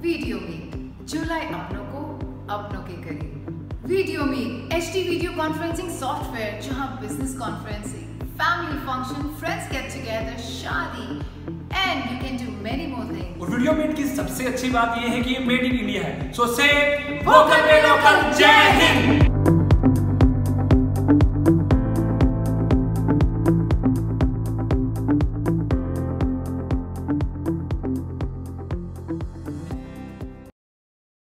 Video meet जो लाए अपनों को अपनों के करीब। Video meet HD video conferencing software जहां business conferencing, family function, friends get together, शादी and you can do many more things. और वीडियो मीट की सबसे अच्छी बात यह है कि ये मेड इन इंडिया है। सो से वोकल पे लोकल। जय हिंद।